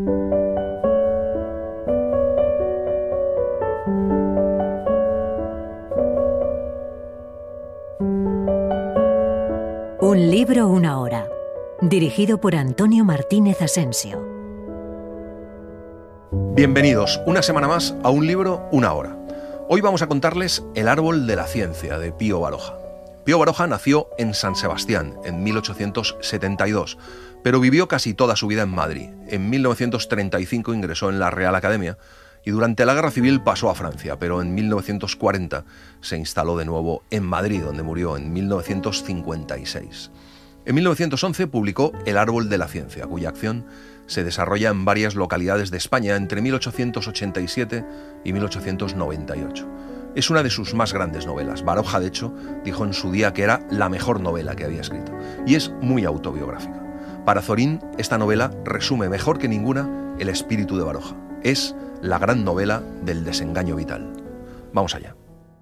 Un libro, una hora. Dirigido por Antonio Martínez Asensio. Bienvenidos una semana más a Un libro, una hora. Hoy vamos a contarles El árbol de la ciencia de Pío Baroja. Pío Baroja nació en San Sebastián en 1872, pero vivió casi toda su vida en Madrid. En 1935 ingresó en la Real Academia y durante la Guerra Civil pasó a Francia, pero en 1940 se instaló de nuevo en Madrid, donde murió en 1956. En 1911 publicó El árbol de la ciencia, cuya acción se desarrolla en varias localidades de España entre 1887 y 1898. Es una de sus más grandes novelas. Baroja, de hecho, dijo en su día que era la mejor novela que había escrito, y es muy autobiográfica. Para Zorín, esta novela resume mejor que ninguna el espíritu de Baroja. Es la gran novela del desengaño vital. Vamos allá.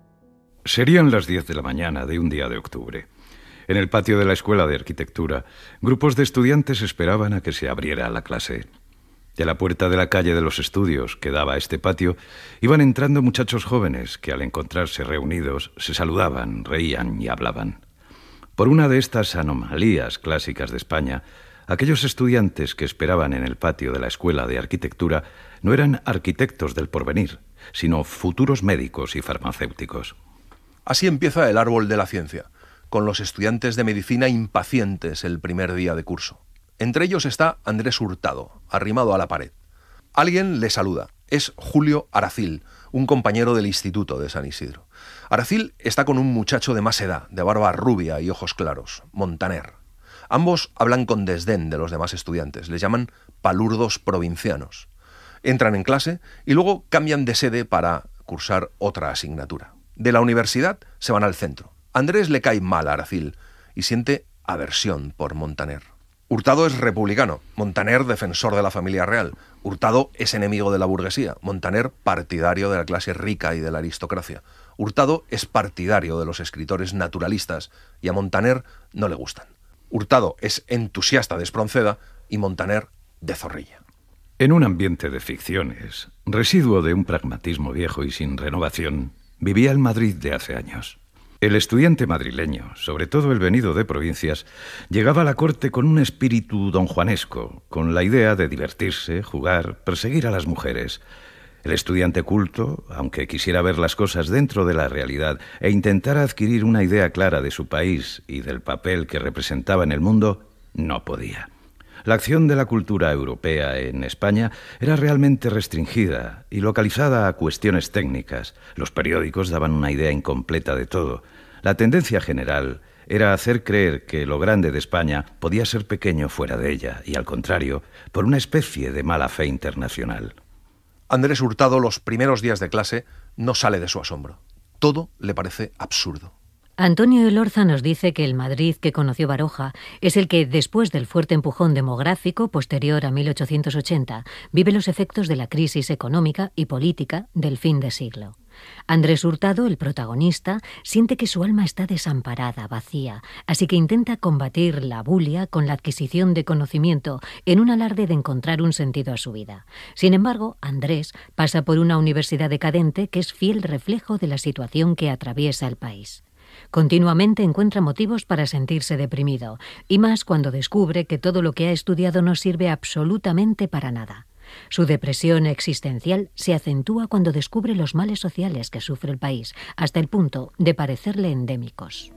Serían las 10 de la mañana de un día de octubre. En el patio de la Escuela de Arquitectura, grupos de estudiantes esperaban a que se abriera la clase. De la puerta de la calle de los estudios que daba a este patio, iban entrando muchachos jóvenes que, al encontrarse reunidos, se saludaban, reían y hablaban. Por una de estas anomalías clásicas de España, aquellos estudiantes que esperaban en el patio de la Escuela de Arquitectura no eran arquitectos del porvenir, sino futuros médicos y farmacéuticos. Así empieza El árbol de la ciencia, con los estudiantes de medicina impacientes el primer día de curso. Entre ellos está Andrés Hurtado, arrimado a la pared. Alguien le saluda. Es Julio Aracil, un compañero del instituto de San Isidro. Aracil está con un muchacho de más edad, de barba rubia y ojos claros, Montaner. Ambos hablan con desdén de los demás estudiantes, les llaman palurdos provincianos. Entran en clase y luego cambian de sede para cursar otra asignatura. De la universidad se van al centro. Andrés le cae mal a Aracil y siente aversión por Montaner. Hurtado es republicano, Montaner defensor de la familia real. Hurtado es enemigo de la burguesía, Montaner partidario de la clase rica y de la aristocracia. Hurtado es partidario de los escritores naturalistas y a Montaner no le gustan. Hurtado es entusiasta de Espronceda y Montaner de Zorrilla. En un ambiente de ficciones, residuo de un pragmatismo viejo y sin renovación, vivía el Madrid de hace años. El estudiante madrileño, sobre todo el venido de provincias, llegaba a la corte con un espíritu donjuanesco, con la idea de divertirse, jugar, perseguir a las mujeres. El estudiante culto, aunque quisiera ver las cosas dentro de la realidad e intentara adquirir una idea clara de su país y del papel que representaba en el mundo, no podía. La acción de la cultura europea en España era realmente restringida y localizada a cuestiones técnicas. Los periódicos daban una idea incompleta de todo. La tendencia general era hacer creer que lo grande de España podía ser pequeño fuera de ella y, al contrario, por una especie de mala fe internacional. Andrés Hurtado, los primeros días de clase, no sale de su asombro. Todo le parece absurdo. Antonio Elorza nos dice que el Madrid que conoció Baroja es el que, después del fuerte empujón demográfico posterior a 1880, vive los efectos de la crisis económica y política del fin de siglo. Andrés Hurtado, el protagonista, siente que su alma está desamparada, vacía, así que intenta combatir la bulia con la adquisición de conocimiento en un alarde de encontrar un sentido a su vida. Sin embargo, Andrés pasa por una universidad decadente que es fiel reflejo de la situación que atraviesa el país. Continuamente encuentra motivos para sentirse deprimido, y más cuando descubre que todo lo que ha estudiado no sirve absolutamente para nada. Su depresión existencial se acentúa cuando descubre los males sociales que sufre el país, hasta el punto de parecerle endémicos.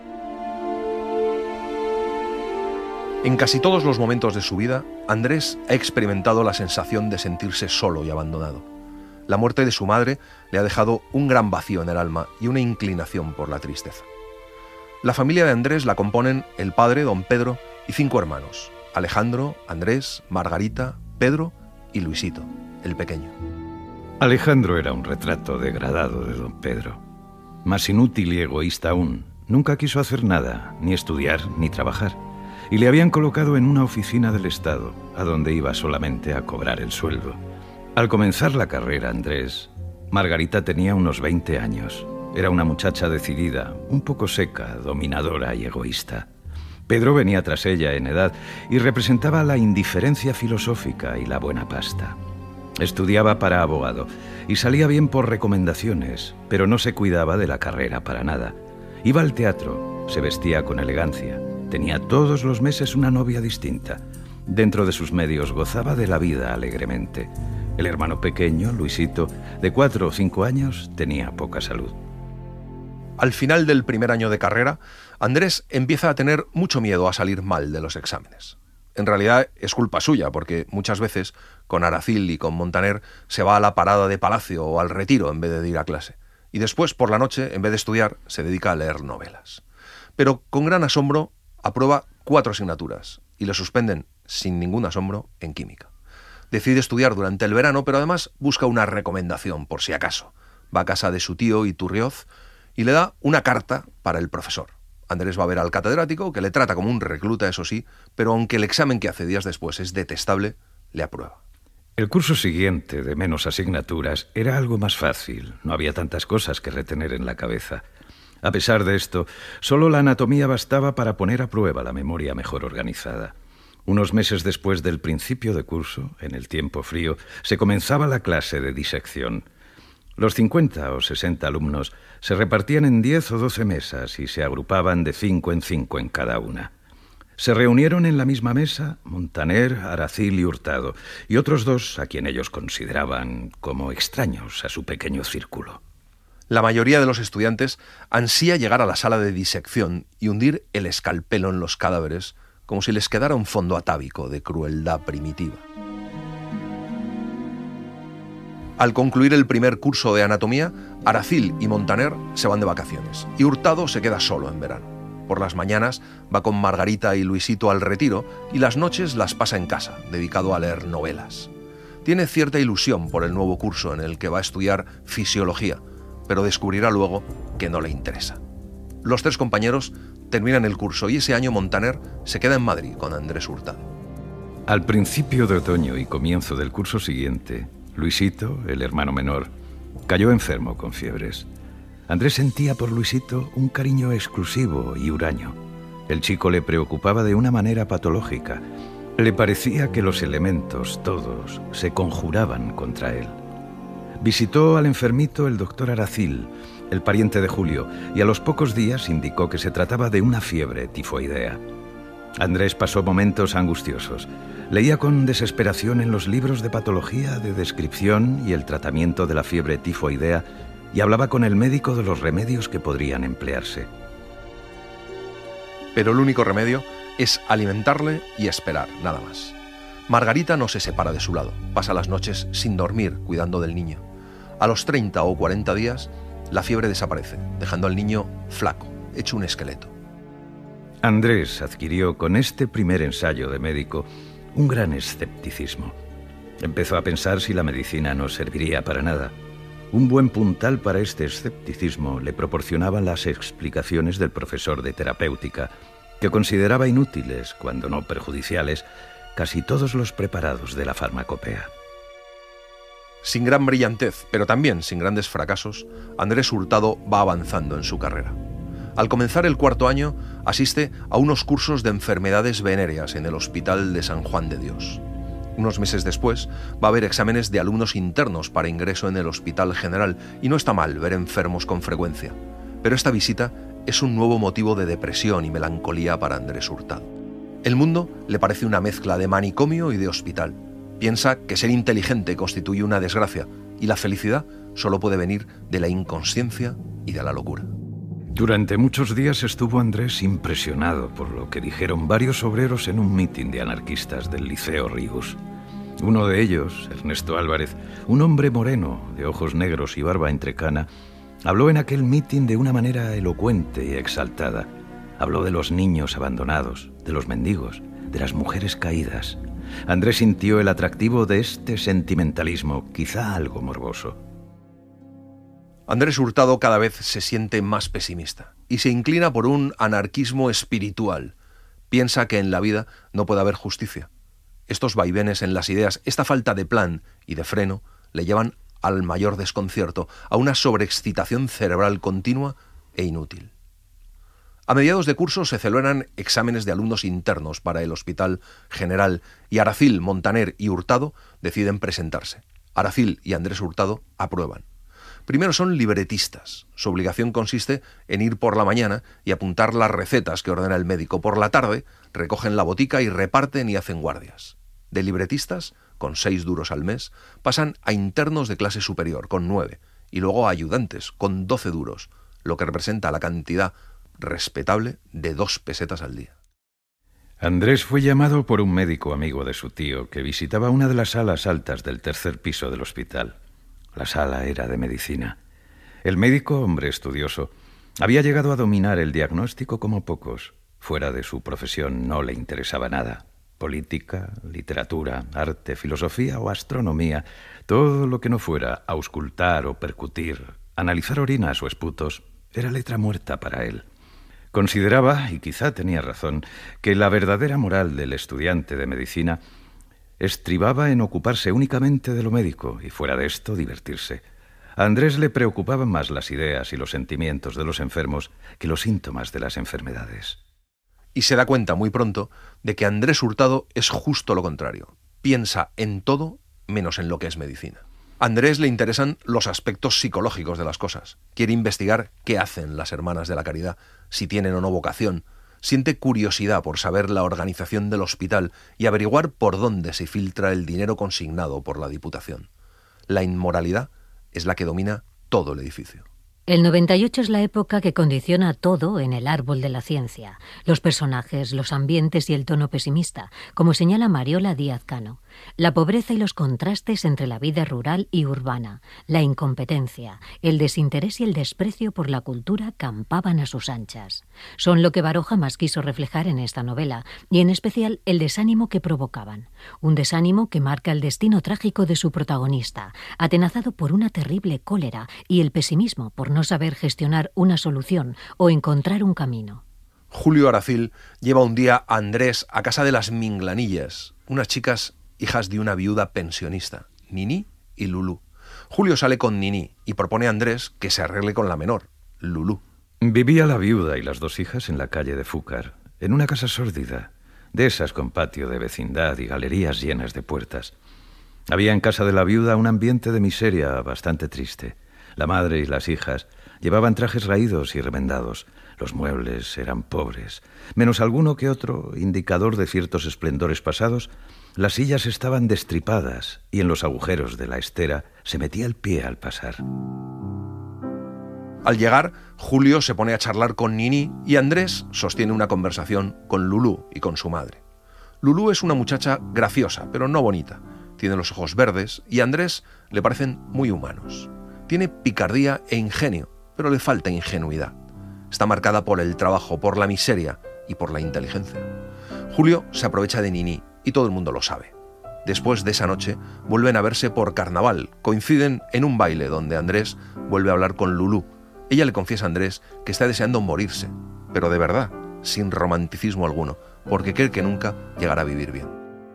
En casi todos los momentos de su vida, Andrés ha experimentado la sensación de sentirse solo y abandonado. La muerte de su madre le ha dejado un gran vacío en el alma y una inclinación por la tristeza. La familia de Andrés la componen el padre, don Pedro, y 5 hermanos: Alejandro, Andrés, Margarita, Pedro y Luisito, el pequeño. Alejandro era un retrato degradado de don Pedro. Más inútil y egoísta aún, nunca quiso hacer nada, ni estudiar ni trabajar, y le habían colocado en una oficina del Estado, a donde iba solamente a cobrar el sueldo. Al comenzar la carrera, Andrés, Margarita tenía unos 20 años. Era una muchacha decidida, un poco seca, dominadora y egoísta. Pedro venía tras ella en edad y representaba la indiferencia filosófica y la buena pasta. Estudiaba para abogado y salía bien por recomendaciones, pero no se cuidaba de la carrera para nada. Iba al teatro, se vestía con elegancia, tenía todos los meses una novia distinta. Dentro de sus medios gozaba de la vida alegremente. El hermano pequeño, Luisito, de 4 o 5 años, tenía poca salud. Al final del primer año de carrera, Andrés empieza a tener mucho miedo a salir mal de los exámenes. En realidad es culpa suya, porque muchas veces con Aracil y con Montaner se va a la parada de Palacio o al Retiro en vez de ir a clase. Y después, por la noche, en vez de estudiar, se dedica a leer novelas. Pero con gran asombro aprueba 4 asignaturas y le suspenden, sin ningún asombro, en química. Decide estudiar durante el verano, pero además busca una recomendación, por si acaso. Va a casa de su tío Iturrioz y le da una carta para el profesor. Andrés va a ver al catedrático, que le trata como un recluta, eso sí, pero aunque el examen que hace días después es detestable, le aprueba. El curso siguiente, de menos asignaturas, era algo más fácil. No había tantas cosas que retener en la cabeza. A pesar de esto, solo la anatomía bastaba para poner a prueba la memoria mejor organizada. Unos meses después del principio de curso, en el tiempo frío, se comenzaba la clase de disección. Los 50 o 60 alumnos se repartían en 10 o 12 mesas y se agrupaban de 5 en 5 en cada una. Se reunieron en la misma mesa Montaner, Aracil y Hurtado, y otros 2 a quien ellos consideraban como extraños a su pequeño círculo. La mayoría de los estudiantes ansía llegar a la sala de disección y hundir el escalpelo en los cadáveres, como si les quedara un fondo atávico de crueldad primitiva. Al concluir el primer curso de anatomía, Aracil y Montaner se van de vacaciones y Hurtado se queda solo en verano. Por las mañanas va con Margarita y Luisito al Retiro y las noches las pasa en casa, dedicado a leer novelas. Tiene cierta ilusión por el nuevo curso en el que va a estudiar fisiología, pero descubrirá luego que no le interesa. Los 3 compañeros terminan el curso y ese año Montaner se queda en Madrid con Andrés Hurtado. Al principio de otoño y comienzo del curso siguiente, Luisito, el hermano menor, cayó enfermo con fiebres. Andrés sentía por Luisito un cariño exclusivo y huraño. El chico le preocupaba de una manera patológica. Le parecía que los elementos, todos, se conjuraban contra él. Visitó al enfermito el doctor Aracil, el pariente de Julio, y a los pocos días indicó que se trataba de una fiebre tifoidea. Andrés pasó momentos angustiosos. Leía con desesperación en los libros de patología de descripción y el tratamiento de la fiebre tifoidea y hablaba con el médico de los remedios que podrían emplearse. Pero el único remedio es alimentarle y esperar, nada más. Margarita no se separa de su lado, pasa las noches sin dormir cuidando del niño. A los 30 o 40 días, la fiebre desaparece, dejando al niño flaco, hecho un esqueleto. Andrés adquirió con este primer ensayo de médico un gran escepticismo. Empezó a pensar si la medicina no serviría para nada. Un buen puntal para este escepticismo le proporcionaban las explicaciones del profesor de terapéutica, que consideraba inútiles, cuando no perjudiciales, casi todos los preparados de la farmacopea. Sin gran brillantez, pero también sin grandes fracasos, Andrés Hurtado va avanzando en su carrera. Al comenzar el 4º año, asiste a unos cursos de enfermedades venéreas en el Hospital de San Juan de Dios. Unos meses después, va a haber exámenes de alumnos internos para ingreso en el Hospital General, y no está mal ver enfermos con frecuencia. Pero esta visita es un nuevo motivo de depresión y melancolía para Andrés Hurtado. El mundo le parece una mezcla de manicomio y de hospital. Piensa que ser inteligente constituye una desgracia, y la felicidad solo puede venir de la inconsciencia y de la locura. Durante muchos días estuvo Andrés impresionado por lo que dijeron varios obreros en un mitin de anarquistas del Liceo Rius. Uno de ellos, Ernesto Álvarez, un hombre moreno, de ojos negros y barba entrecana, habló en aquel mitin de una manera elocuente y exaltada. Habló de los niños abandonados, de los mendigos, de las mujeres caídas. Andrés sintió el atractivo de este sentimentalismo, quizá algo morboso. Andrés Hurtado cada vez se siente más pesimista y se inclina por un anarquismo espiritual. Piensa que en la vida no puede haber justicia. Estos vaivenes en las ideas, esta falta de plan y de freno, le llevan al mayor desconcierto, a una sobreexcitación cerebral continua e inútil. A mediados de curso se celebran exámenes de alumnos internos para el Hospital General y Aracil, Montaner y Hurtado deciden presentarse. Aracil y Andrés Hurtado aprueban. Primero son libretistas. Su obligación consiste en ir por la mañana y apuntar las recetas que ordena el médico. Por la tarde recogen la botica y reparten y hacen guardias. De libretistas, con 6 duros al mes, pasan a internos de clase superior, con 9, y luego a ayudantes, con 12 duros, lo que representa la cantidad respetable de 2 pesetas al día. Andrés fue llamado por un médico amigo de su tío que visitaba una de las salas altas del 3er piso del hospital. La sala era de medicina. El médico, hombre estudioso, había llegado a dominar el diagnóstico como pocos. Fuera de su profesión no le interesaba nada. Política, literatura, arte, filosofía o astronomía, todo lo que no fuera auscultar o percutir, analizar orinas o esputos, era letra muerta para él. Consideraba, y quizá tenía razón, que la verdadera moral del estudiante de medicina estribaba en ocuparse únicamente de lo médico y fuera de esto divertirse. A Andrés le preocupaban más las ideas y los sentimientos de los enfermos que los síntomas de las enfermedades. Y se da cuenta muy pronto de que Andrés Hurtado es justo lo contrario. Piensa en todo menos en lo que es medicina. A Andrés le interesan los aspectos psicológicos de las cosas. Quiere investigar qué hacen las hermanas de la caridad, si tienen o no vocación. Siente curiosidad por saber la organización del hospital y averiguar por dónde se filtra el dinero consignado por la Diputación. La inmoralidad es la que domina todo el edificio. El 98 es la época que condiciona todo en el árbol de la ciencia, los personajes, los ambientes y el tono pesimista, como señala Mariola Díaz Cano. La pobreza y los contrastes entre la vida rural y urbana, la incompetencia, el desinterés y el desprecio por la cultura campaban a sus anchas. Son lo que Baroja más quiso reflejar en esta novela, y en especial el desánimo que provocaban. Un desánimo que marca el destino trágico de su protagonista, atenazado por una terrible cólera, y el pesimismo por no saber gestionar una solución o encontrar un camino. Julio Aracil lleva un día a Andrés a casa de las Minglanillas, unas chicas hijas de una viuda pensionista, Niní y Lulú. Julio sale con Niní y propone a Andrés que se arregle con la menor, Lulú. Vivía la viuda y las 2 hijas en la calle de Fúcar, en una casa sórdida, de esas con patio de vecindad y galerías llenas de puertas. Había en casa de la viuda un ambiente de miseria bastante triste. La madre y las hijas llevaban trajes raídos y remendados. Los muebles eran pobres. Menos alguno que otro indicador de ciertos esplendores pasados, las sillas estaban destripadas y en los agujeros de la estera se metía el pie al pasar. Al llegar, Julio se pone a charlar con Niní y Andrés sostiene una conversación con Lulú y con su madre. Lulú es una muchacha graciosa, pero no bonita. Tiene los ojos verdes y a Andrés le parecen muy humanos. Tiene picardía e ingenio, pero le falta ingenuidad. Está marcada por el trabajo, por la miseria y por la inteligencia. Julio se aprovecha de Niní y todo el mundo lo sabe. Después de esa noche vuelven a verse por carnaval, coinciden en un baile donde Andrés vuelve a hablar con Lulú. Ella le confiesa a Andrés que está deseando morirse, pero de verdad, sin romanticismo alguno, porque cree que nunca llegará a vivir bien.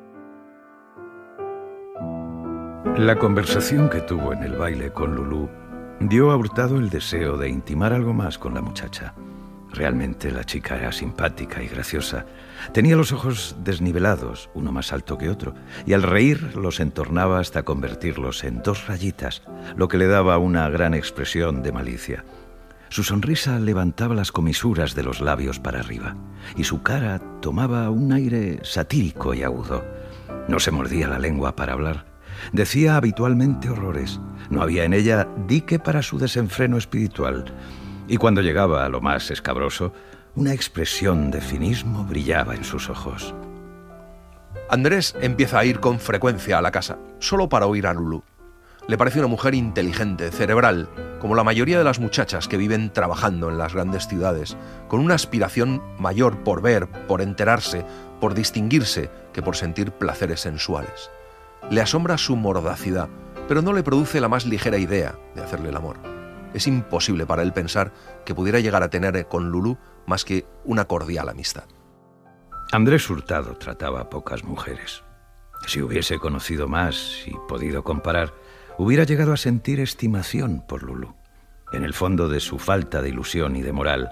La conversación que tuvo en el baile con Lulú dio a Hurtado el deseo de intimar algo más con la muchacha. Realmente la chica era simpática y graciosa. Tenía los ojos desnivelados, uno más alto que otro, y al reír los entornaba hasta convertirlos en 2 rayitas, lo que le daba una gran expresión de malicia. Su sonrisa levantaba las comisuras de los labios para arriba, y su cara tomaba un aire satírico y agudo. No se mordía la lengua para hablar. Decía habitualmente horrores. No había en ella dique para su desenfreno espiritual. Y cuando llegaba a lo más escabroso, una expresión de cinismo brillaba en sus ojos. Andrés empieza a ir con frecuencia a la casa, solo para oír a Lulú. Le parece una mujer inteligente, cerebral, como la mayoría de las muchachas que viven trabajando en las grandes ciudades, con una aspiración mayor por ver, por enterarse, por distinguirse, que por sentir placeres sensuales. Le asombra su mordacidad, pero no le produce la más ligera idea de hacerle el amor. Es imposible para él pensar que pudiera llegar a tener con Lulú más que una cordial amistad. Andrés Hurtado trataba a pocas mujeres. Si hubiese conocido más y podido comparar, hubiera llegado a sentir estimación por Lulú. En el fondo de su falta de ilusión y de moral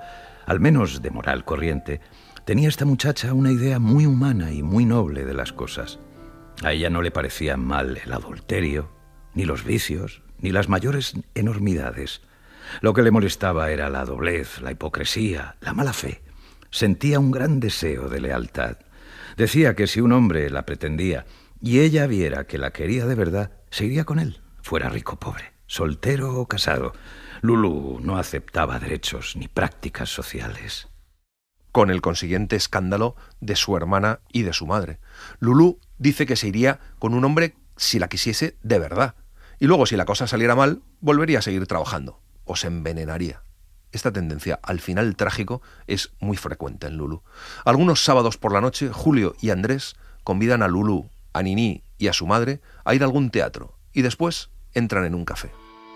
al menos de moral corriente, tenía esta muchacha una idea muy humana y muy noble de las cosas. A ella no le parecía mal el adulterio, ni los vicios, ni las mayores enormidades. Lo que le molestaba era la doblez, la hipocresía, la mala fe. Sentía un gran deseo de lealtad. Decía que si un hombre la pretendía y ella viera que la quería de verdad, se iría con él, fuera rico o pobre, soltero o casado. Lulú no aceptaba derechos ni prácticas sociales. Con el consiguiente escándalo de su hermana y de su madre. Lulú dice que se iría con un hombre si la quisiese de verdad. Y luego, si la cosa saliera mal, volvería a seguir trabajando. O se envenenaría. Esta tendencia al final trágico es muy frecuente en Lulú. Algunos sábados por la noche, Julio y Andrés convidan a Lulú, a Niní y a su madre a ir a algún teatro. Y después entran en un café.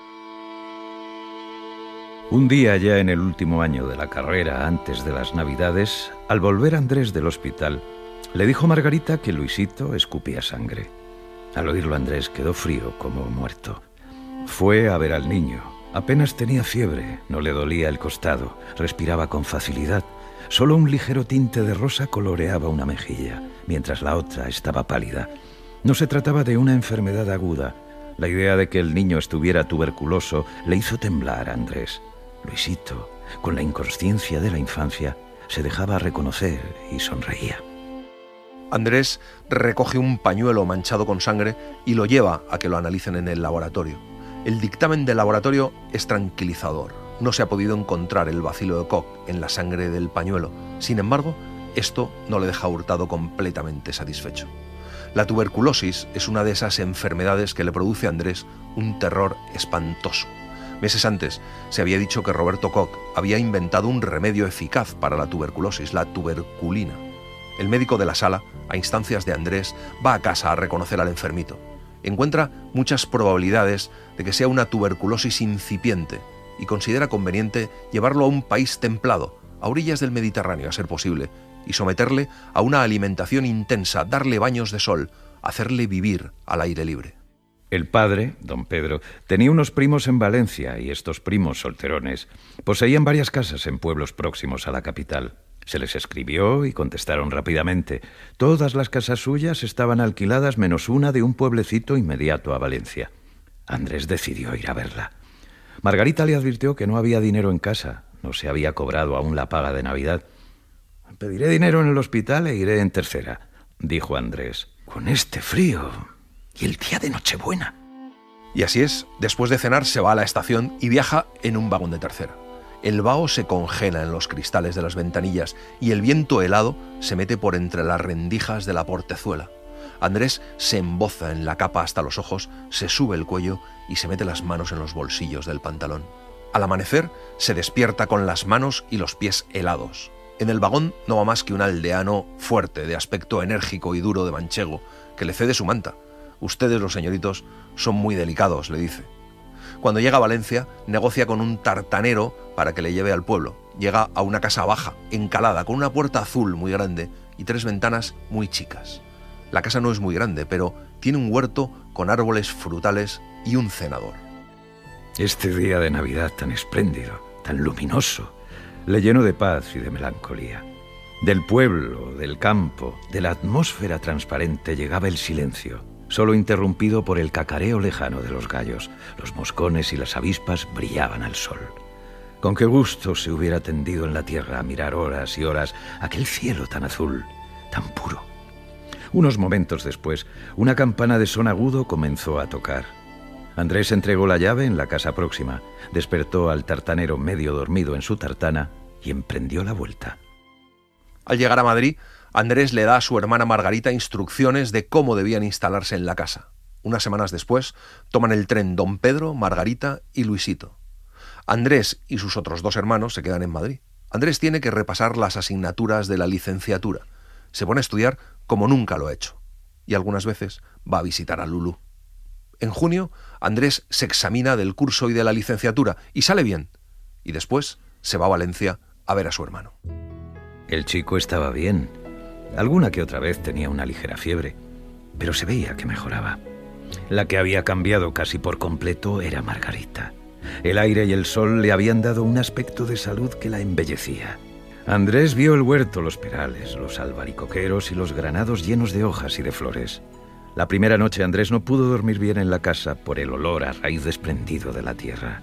Un día, ya en el último año de la carrera, antes de las Navidades, al volver Andrés del hospital, le dijo Margarita que Luisito escupía sangre. Al oírlo, Andrés quedó frío como muerto. Fue a ver al niño. Apenas tenía fiebre, no le dolía el costado, respiraba con facilidad. Solo un ligero tinte de rosa coloreaba una mejilla, mientras la otra estaba pálida. No se trataba de una enfermedad aguda. La idea de que el niño estuviera tuberculoso le hizo temblar a Andrés. Luisito, con la inconsciencia de la infancia, se dejaba reconocer y sonreía. Andrés recoge un pañuelo manchado con sangre y lo lleva a que lo analicen en el laboratorio. El dictamen del laboratorio es tranquilizador. No se ha podido encontrar el bacilo de Koch en la sangre del pañuelo. Sin embargo, esto no le deja a Hurtado completamente satisfecho. La tuberculosis es una de esas enfermedades que le produce a Andrés un terror espantoso. Meses antes se había dicho que Roberto Koch había inventado un remedio eficaz para la tuberculosis, la tuberculina. El médico de la sala, a instancias de Andrés, va a casa a reconocer al enfermito. Encuentra muchas probabilidades de que sea una tuberculosis incipiente y considera conveniente llevarlo a un país templado, a orillas del Mediterráneo a ser posible, y someterle a una alimentación intensa, darle baños de sol, hacerle vivir al aire libre. El padre, don Pedro, tenía unos primos en Valencia y estos primos solterones poseían varias casas en pueblos próximos a la capital. Se les escribió y contestaron rápidamente. Todas las casas suyas estaban alquiladas menos una de un pueblecito inmediato a Valencia. Andrés decidió ir a verla. Margarita le advirtió que no había dinero en casa, no se había cobrado aún la paga de Navidad. «Pediré dinero en el hospital e iré en tercera», dijo Andrés. «Con este frío y el día de Nochebuena». Y así es, después de cenar se va a la estación y viaja en un vagón de tercera. El vaho se congela en los cristales de las ventanillas y el viento helado se mete por entre las rendijas de la portezuela. Andrés se emboza en la capa hasta los ojos, se sube el cuello y se mete las manos en los bolsillos del pantalón. Al amanecer se despierta con las manos y los pies helados. En el vagón no va más que un aldeano fuerte, de aspecto enérgico y duro de manchego, que le cede su manta. «Ustedes, los señoritos, son muy delicados», le dice. Cuando llega a Valencia, negocia con un tartanero para que le lleve al pueblo. Llega a una casa baja, encalada, con una puerta azul muy grande y 3 ventanas muy chicas. La casa no es muy grande, pero tiene un huerto con árboles frutales y un cenador. Este día de Navidad tan espléndido, tan luminoso, le llenó de paz y de melancolía. Del pueblo, del campo, de la atmósfera transparente llegaba el silencio, solo interrumpido por el cacareo lejano de los gallos. Los moscones y las avispas brillaban al sol. Con qué gusto se hubiera tendido en la tierra a mirar horas y horas aquel cielo tan azul, tan puro. Unos momentos después, una campana de son agudo comenzó a tocar. Andrés entregó la llave en la casa próxima, despertó al tartanero medio dormido en su tartana y emprendió la vuelta. Al llegar a Madrid, Andrés le da a su hermana Margarita instrucciones de cómo debían instalarse en la casa. Unas semanas después, toman el tren don Pedro, Margarita y Luisito. Andrés y sus otros 2 hermanos se quedan en Madrid. Andrés tiene que repasar las asignaturas de la licenciatura. Se pone a estudiar como nunca lo ha hecho. Y algunas veces va a visitar a Lulú. En junio, Andrés se examina del curso y de la licenciatura y sale bien. Y después se va a Valencia a ver a su hermano. El chico estaba bien. Alguna que otra vez tenía una ligera fiebre, pero se veía que mejoraba. La que había cambiado casi por completo era Margarita. El aire y el sol le habían dado un aspecto de salud que la embellecía. Andrés vio el huerto, los perales, los albaricoqueros y los granados llenos de hojas y de flores. La primera noche Andrés no pudo dormir bien en la casa por el olor a raíz desprendido de la tierra.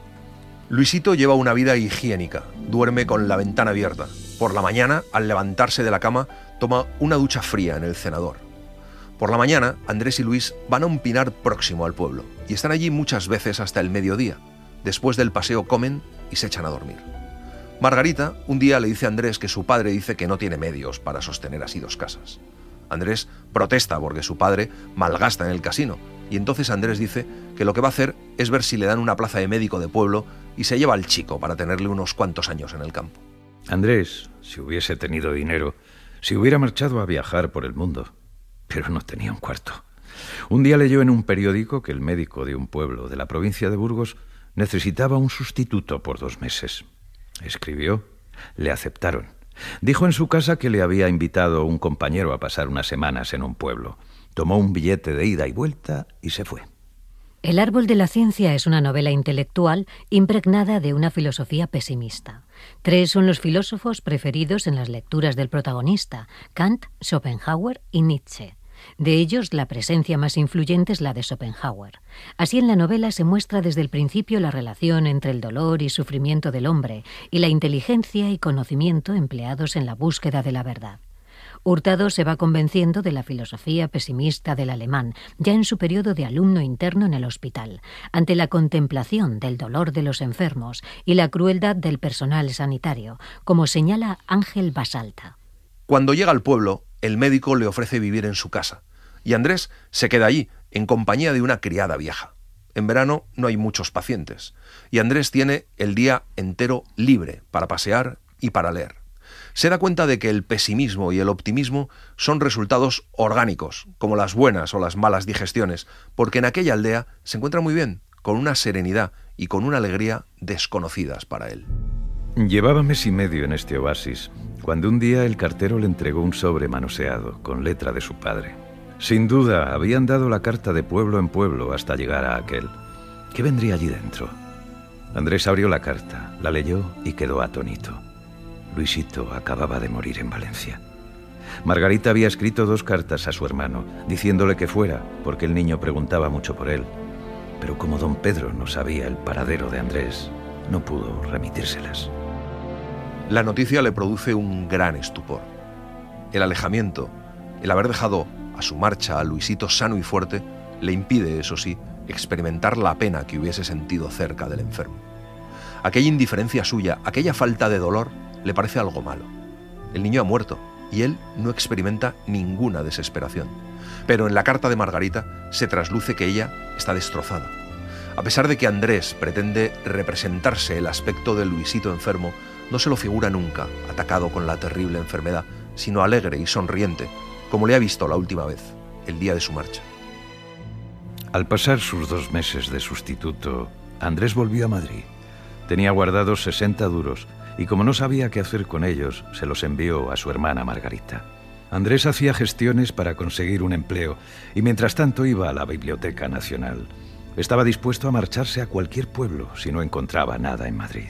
Luisito lleva una vida higiénica, duerme con la ventana abierta. Por la mañana, al levantarse de la cama, toma una ducha fría en el cenador. Por la mañana, Andrés y Luis van a un pinar próximo al pueblo y están allí muchas veces hasta el mediodía. Después del paseo comen y se echan a dormir. Margarita un día le dice a Andrés que su padre dice que no tiene medios para sostener así 2 casas. Andrés protesta porque su padre malgasta en el casino y entonces Andrés dice que lo que va a hacer es ver si le dan una plaza de médico de pueblo y se lleva al chico para tenerle unos cuantos años en el campo. Andrés, si hubiese tenido dinero, se hubiera marchado a viajar por el mundo, pero no tenía un cuarto. Un día leyó en un periódico que el médico de un pueblo de la provincia de Burgos necesitaba un sustituto por 2 meses. Escribió, le aceptaron. Dijo en su casa que le había invitado un compañero a pasar unas semanas en un pueblo. Tomó un billete de ida y vuelta y se fue. El árbol de la ciencia es una novela intelectual impregnada de una filosofía pesimista. 3 son los filósofos preferidos en las lecturas del protagonista: Kant, Schopenhauer y Nietzsche. De ellos, la presencia más influyente es la de Schopenhauer. Así, en la novela se muestra desde el principio la relación entre el dolor y sufrimiento del hombre y la inteligencia y conocimiento empleados en la búsqueda de la verdad. Hurtado se va convenciendo de la filosofía pesimista del alemán, ya en su periodo de alumno interno en el hospital, ante la contemplación del dolor de los enfermos y la crueldad del personal sanitario, como señala Ángel Basalta. Cuando llega al pueblo, el médico le ofrece vivir en su casa, y Andrés se queda allí, en compañía de una criada vieja. En verano no hay muchos pacientes, y Andrés tiene el día entero libre para pasear y para leer. Se da cuenta de que el pesimismo y el optimismo son resultados orgánicos, como las buenas o las malas digestiones, porque en aquella aldea se encuentra muy bien, con una serenidad y con una alegría desconocidas para él. Llevaba mes y medio en este oasis, cuando un día el cartero le entregó un sobre manoseado con letra de su padre. Sin duda, habían dado la carta de pueblo en pueblo hasta llegar a aquel. ¿Qué vendría allí dentro? Andrés abrió la carta, la leyó y quedó atónito. Luisito acababa de morir en Valencia. Margarita había escrito 2 cartas a su hermano, diciéndole que fuera, porque el niño preguntaba mucho por él. Pero como don Pedro no sabía el paradero de Andrés, no pudo remitírselas. La noticia le produce un gran estupor. El alejamiento, el haber dejado a su marcha a Luisito sano y fuerte, le impide, eso sí, experimentar la pena que hubiese sentido cerca del enfermo. Aquella indiferencia suya, aquella falta de dolor, le parece algo malo. El niño ha muerto y él no experimenta ninguna desesperación. Pero en la carta de Margarita se trasluce que ella está destrozada. A pesar de que Andrés pretende representarse el aspecto de Luisito enfermo, no se lo figura nunca atacado con la terrible enfermedad, sino alegre y sonriente, como le ha visto la última vez, el día de su marcha. Al pasar sus 2 meses de sustituto, Andrés volvió a Madrid. Tenía guardados 60 duros y como no sabía qué hacer con ellos, se los envió a su hermana Margarita. Andrés hacía gestiones para conseguir un empleo y mientras tanto iba a la Biblioteca Nacional. Estaba dispuesto a marcharse a cualquier pueblo si no encontraba nada en Madrid.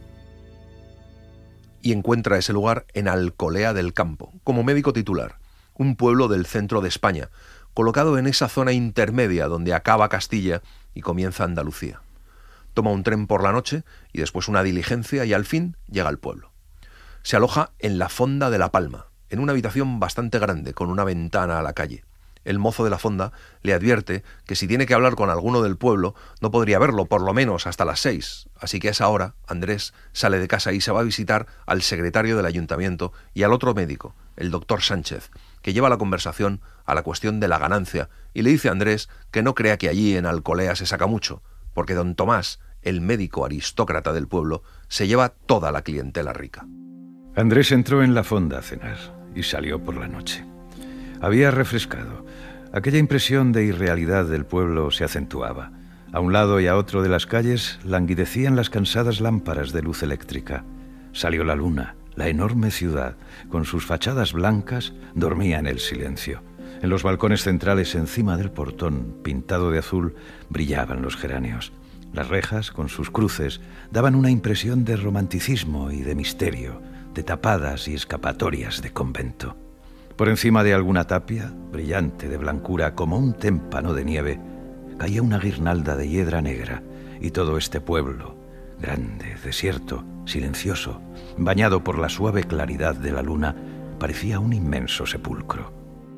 Y encuentra ese lugar en Alcolea del Campo, como médico titular, un pueblo del centro de España, colocado en esa zona intermedia donde acaba Castilla y comienza Andalucía. Toma un tren por la noche y después una diligencia y al fin llega al pueblo. Se aloja en la fonda de La Palma, en una habitación bastante grande con una ventana a la calle. El mozo de la fonda le advierte que si tiene que hablar con alguno del pueblo no podría verlo por lo menos hasta las 6, así que a esa hora Andrés sale de casa y se va a visitar al secretario del ayuntamiento y al otro médico, el doctor Sánchez, que lleva la conversación a la cuestión de la ganancia y le dice a Andrés que no crea que allí en Alcolea se saca mucho, porque don Tomás, el médico aristócrata del pueblo, se lleva toda la clientela rica. Andrés entró en la fonda a cenar y salió por la noche. Había refrescado. Aquella impresión de irrealidad del pueblo se acentuaba. A un lado y a otro de las calles languidecían las cansadas lámparas de luz eléctrica. Salió la luna. La enorme ciudad, con sus fachadas blancas, dormía en el silencio. En los balcones centrales, encima del portón, pintado de azul, brillaban los geranios. Las rejas, con sus cruces, daban una impresión de romanticismo y de misterio, de tapadas y escapatorias de convento. Por encima de alguna tapia, brillante de blancura como un témpano de nieve, caía una guirnalda de hiedra negra, y todo este pueblo, grande, desierto, silencioso, bañado por la suave claridad de la luna, parecía un inmenso sepulcro.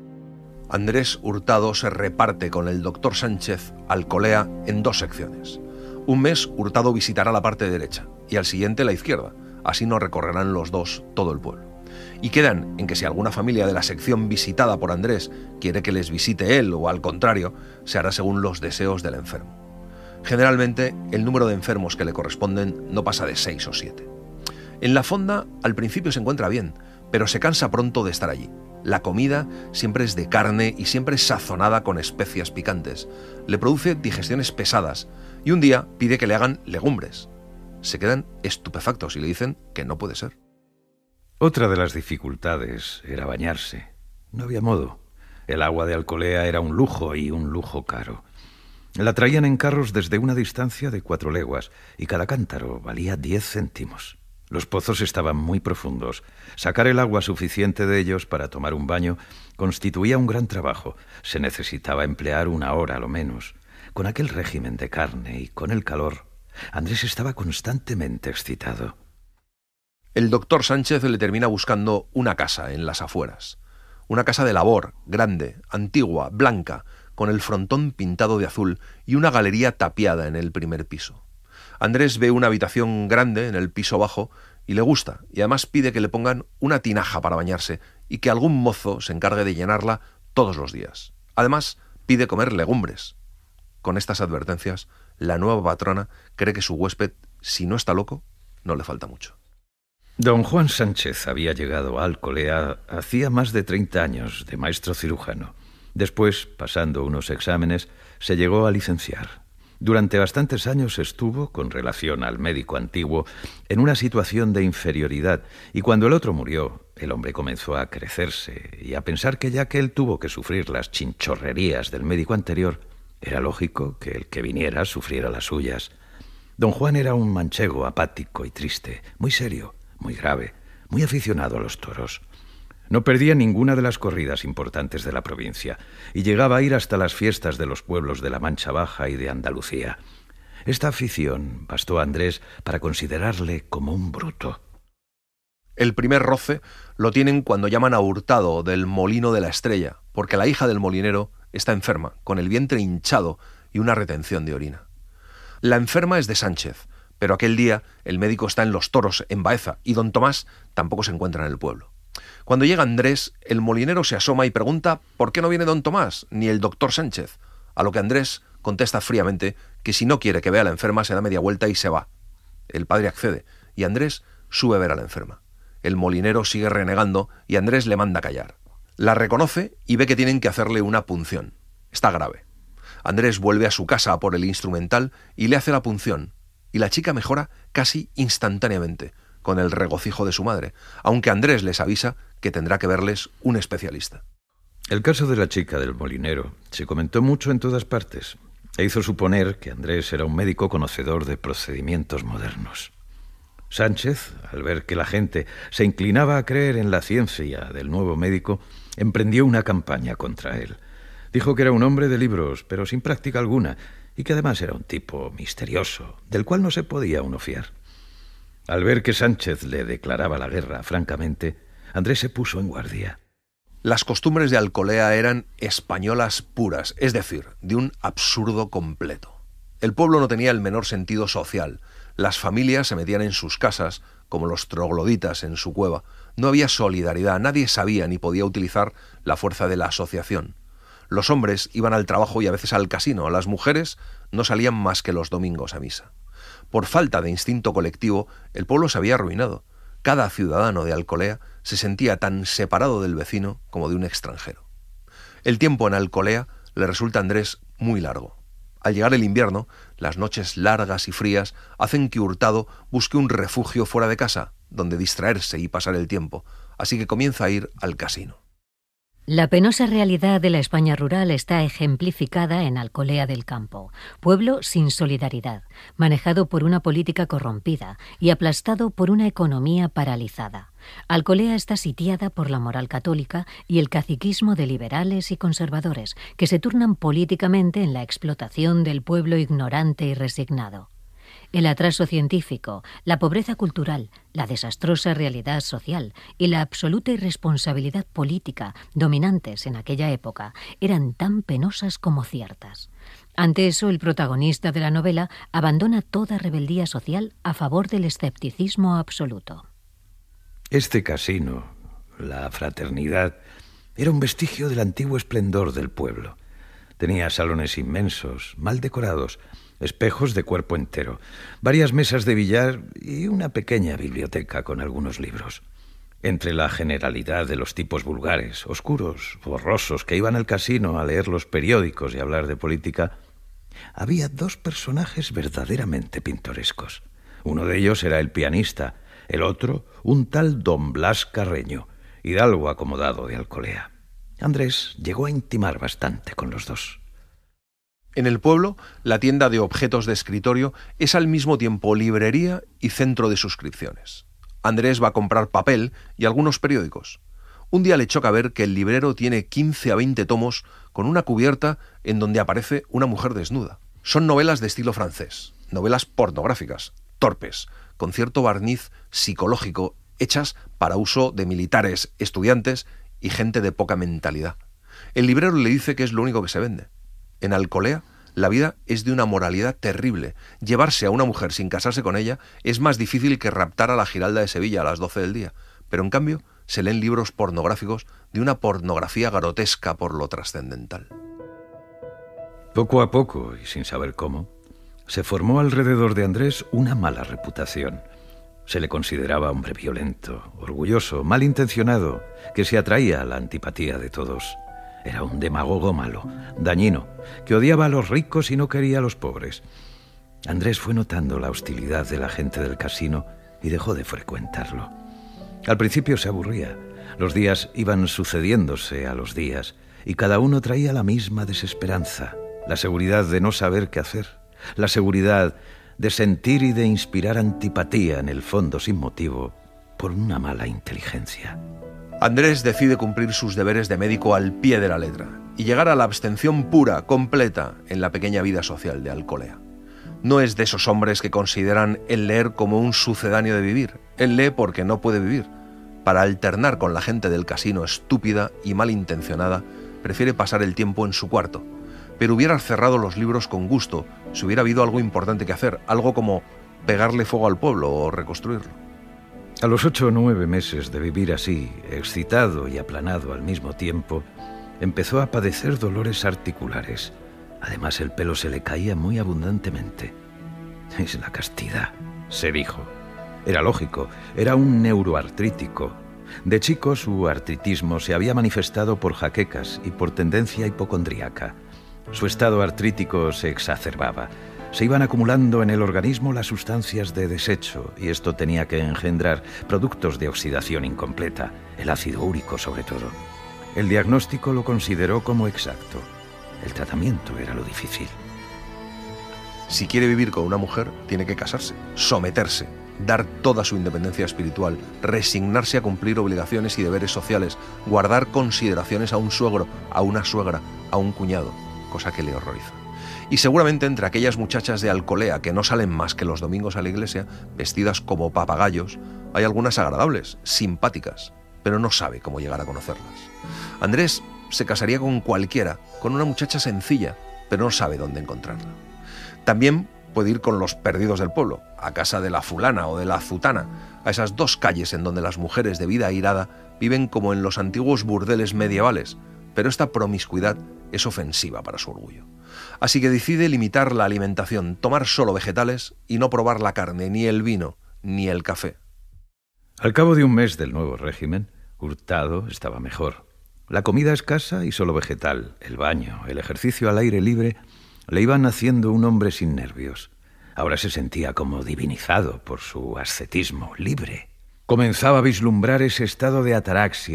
Andrés Hurtado se reparte con el doctor Sánchez Alcolea en 2 secciones. Un mes Hurtado visitará la parte derecha y al siguiente la izquierda. Así no recorrerán los dos todo el pueblo. Y quedan en que si alguna familia de la sección visitada por Andrés quiere que les visite él o al contrario, se hará según los deseos del enfermo. Generalmente, el número de enfermos que le corresponden no pasa de 6 o 7. En la fonda, al principio se encuentra bien, pero se cansa pronto de estar allí. La comida siempre es de carne y siempre es sazonada con especias picantes. Le produce digestiones pesadas y un día pide que le hagan legumbres. Se quedan estupefactos y le dicen que no puede ser. Otra de las dificultades era bañarse. No había modo. El agua de Alcolea era un lujo y un lujo caro. La traían en carros desde una distancia de 4 leguas y cada cántaro valía 10 céntimos. Los pozos estaban muy profundos. Sacar el agua suficiente de ellos para tomar un baño constituía un gran trabajo. Se necesitaba emplear 1 hora a lo menos. Con aquel régimen de carne y con el calor, Andrés estaba constantemente excitado. El doctor Sánchez le termina buscando una casa en las afueras. Una casa de labor, grande, antigua, blanca, con el frontón pintado de azul y una galería tapiada en el primer piso. Andrés ve una habitación grande en el piso bajo y le gusta, y además pide que le pongan una tinaja para bañarse y que algún mozo se encargue de llenarla todos los días. Además, pide comer legumbres. Con estas advertencias, la nueva patrona cree que su huésped, si no está loco, no le falta mucho. Don Juan Sánchez había llegado a Alcolea hacía más de 30 años de maestro cirujano. Después, pasando unos exámenes, se llegó a licenciar. Durante bastantes años estuvo, con relación al médico antiguo, en una situación de inferioridad, y cuando el otro murió, el hombre comenzó a crecerse y a pensar que ya que él tuvo que sufrir las chinchorrerías del médico anterior, era lógico que el que viniera sufriera las suyas. Don Juan era un manchego apático y triste, muy serio, muy grave, muy aficionado a los toros. No perdía ninguna de las corridas importantes de la provincia y llegaba a ir hasta las fiestas de los pueblos de la Mancha Baja y de Andalucía. Esta afición bastó a Andrés para considerarle como un bruto. El primer roce lo tienen cuando llaman a Hurtado del Molino de la Estrella, porque la hija del molinero está enferma, con el vientre hinchado y una retención de orina. La enferma es de Sánchez, pero aquel día el médico está en los toros en Baeza y don Tomás tampoco se encuentra en el pueblo. Cuando llega Andrés, el molinero se asoma y pregunta por qué no viene don Tomás ni el doctor Sánchez, a lo que Andrés contesta fríamente que si no quiere que vea a la enferma se da media vuelta y se va. El padre accede y Andrés sube a ver a la enferma. El molinero sigue renegando y Andrés le manda callar. La reconoce y ve que tienen que hacerle una punción. Está grave. Andrés vuelve a su casa a por el instrumental y le hace la punción, y la chica mejora casi instantáneamente, con el regocijo de su madre, aunque Andrés les avisa que tendrá que verles un especialista. El caso de la chica del molinero se comentó mucho en todas partes e hizo suponer que Andrés era un médico conocedor de procedimientos modernos. Sánchez, al ver que la gente se inclinaba a creer en la ciencia del nuevo médico, emprendió una campaña contra él. Dijo que era un hombre de libros, pero sin práctica alguna, y que además era un tipo misterioso, del cual no se podía uno fiar. Al ver que Sánchez le declaraba la guerra francamente, Andrés se puso en guardia. Las costumbres de Alcolea eran españolas puras, es decir, de un absurdo completo. El pueblo no tenía el menor sentido social. Las familias se metían en sus casas, como los trogloditas en su cueva. No había solidaridad, nadie sabía ni podía utilizar la fuerza de la asociación. Los hombres iban al trabajo y a veces al casino. Las mujeres no salían más que los domingos a misa. Por falta de instinto colectivo, el pueblo se había arruinado. Cada ciudadano de Alcolea se sentía tan separado del vecino como de un extranjero. El tiempo en Alcolea le resulta a Andrés muy largo. Al llegar el invierno, las noches largas y frías hacen que Hurtado busque un refugio fuera de casa, donde distraerse y pasar el tiempo, así que comienza a ir al casino. La penosa realidad de la España rural está ejemplificada en Alcolea del Campo, pueblo sin solidaridad, manejado por una política corrompida y aplastado por una economía paralizada. Alcolea está sitiada por la moral católica y el caciquismo de liberales y conservadores, que se turnan políticamente en la explotación del pueblo ignorante y resignado. El atraso científico, la pobreza cultural, la desastrosa realidad social y la absoluta irresponsabilidad política dominantes en aquella época eran tan penosas como ciertas. Ante eso, el protagonista de la novela abandona toda rebeldía social a favor del escepticismo absoluto. Este casino, la Fraternidad, era un vestigio del antiguo esplendor del pueblo. Tenía salones inmensos, mal decorados, espejos de cuerpo entero, varias mesas de billar y una pequeña biblioteca con algunos libros. Entre la generalidad de los tipos vulgares, oscuros, borrosos, que iban al casino a leer los periódicos y hablar de política, había dos personajes verdaderamente pintorescos. Uno de ellos era el pianista, el otro un tal don Blas Carreño, hidalgo acomodado de Alcolea. Andrés llegó a intimar bastante con los dos. En el pueblo, la tienda de objetos de escritorio es al mismo tiempo librería y centro de suscripciones. Andrés va a comprar papel y algunos periódicos. Un día le choca ver que el librero tiene 15 a 20 tomos con una cubierta en donde aparece una mujer desnuda. Son novelas de estilo francés, novelas pornográficas, torpes, con cierto barniz psicológico, hechas para uso de militares, estudiantes y gente de poca mentalidad. El librero le dice que es lo único que se vende. En Alcolea, la vida es de una moralidad terrible. Llevarse a una mujer sin casarse con ella es más difícil que raptar a la Giralda de Sevilla a las 12 del día. Pero en cambio, se leen libros pornográficos de una pornografía grotesca por lo trascendental. Poco a poco, y sin saber cómo, se formó alrededor de Andrés una mala reputación. Se le consideraba hombre violento, orgulloso, malintencionado, que se atraía a la antipatía de todos. Era un demagogo malo, dañino, que odiaba a los ricos y no quería a los pobres. Andrés fue notando la hostilidad de la gente del casino y dejó de frecuentarlo. Al principio se aburría. Los días iban sucediéndose a los días y cada uno traía la misma desesperanza, la seguridad de no saber qué hacer, la seguridad de sentir y de inspirar antipatía en el fondo sin motivo por una mala inteligencia. Andrés decide cumplir sus deberes de médico al pie de la letra y llegar a la abstención pura, completa, en la pequeña vida social de Alcolea. No es de esos hombres que consideran el leer como un sucedáneo de vivir. Él lee porque no puede vivir. Para alternar con la gente del casino estúpida y malintencionada, prefiere pasar el tiempo en su cuarto. Pero hubiera cerrado los libros con gusto si hubiera habido algo importante que hacer, algo como pegarle fuego al pueblo o reconstruirlo. A los 8 o 9 meses de vivir así, excitado y aplanado al mismo tiempo, empezó a padecer dolores articulares. Además, el pelo se le caía muy abundantemente. Es la castidad, se dijo. Era lógico, era un neuroartrítico. De chico, su artritismo se había manifestado por jaquecas y por tendencia hipocondríaca. Su estado artrítico se exacerbaba. Se iban acumulando en el organismo las sustancias de desecho y esto tenía que engendrar productos de oxidación incompleta, el ácido úrico sobre todo. El diagnóstico lo consideró como exacto. El tratamiento era lo difícil. Si quiere vivir con una mujer, tiene que casarse, someterse, dar toda su independencia espiritual, resignarse a cumplir obligaciones y deberes sociales, guardar consideraciones a un suegro, a una suegra, a un cuñado, cosa que le horroriza. Y seguramente entre aquellas muchachas de Alcolea que no salen más que los domingos a la iglesia, vestidas como papagayos, hay algunas agradables, simpáticas, pero no sabe cómo llegar a conocerlas. Andrés se casaría con cualquiera, con una muchacha sencilla, pero no sabe dónde encontrarla. También puede ir con los perdidos del pueblo, a casa de la fulana o de la zutana, a esas dos calles en donde las mujeres de vida airada viven como en los antiguos burdeles medievales, pero esta promiscuidad es ofensiva para su orgullo. Así que decide limitar la alimentación, tomar solo vegetales y no probar la carne, ni el vino, ni el café. Al cabo de un mes del nuevo régimen, Hurtado estaba mejor. La comida escasa y solo vegetal, el baño, el ejercicio al aire libre, le iban haciendo un hombre sin nervios. Ahora se sentía como divinizado por su ascetismo libre. Comenzaba a vislumbrar ese estado de ataraxia